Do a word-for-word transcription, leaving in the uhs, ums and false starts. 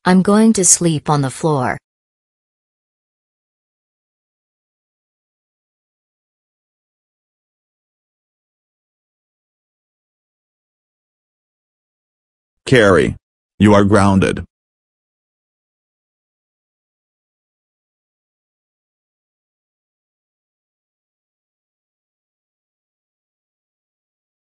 I'm going to sleep on the floor. Carrie. You are grounded.